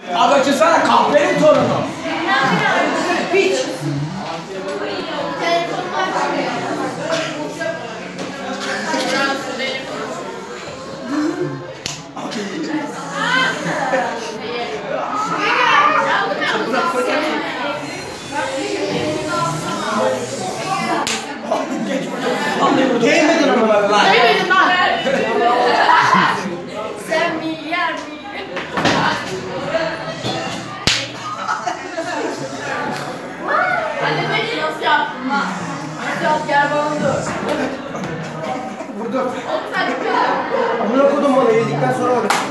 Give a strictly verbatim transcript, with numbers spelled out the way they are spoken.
Abi açılsana kahvenin torunu. Piç. Gelmedin ama lan. Gelmedin lan. Sen milyar milyar. Anne beni nasıl yaptın lan? Nasıl yaptın? Gel bana dur. Vurdum. Oğlum sen de Amına kodum onu yedikten sonra vurdum.